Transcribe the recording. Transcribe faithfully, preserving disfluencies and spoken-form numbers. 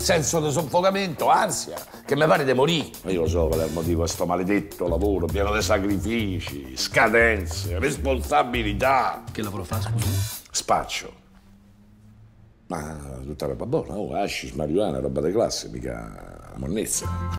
senso di soffocamento, ansia, che mi pare di morire. Ma io lo so qual è il motivo di sto maledetto lavoro, pieno di sacrifici, scadenze, responsabilità. Che lavoro fa, scusa? Spaccio. Ma tutta roba buona, oh, hashish, marijuana, roba di classe, mica monnezza.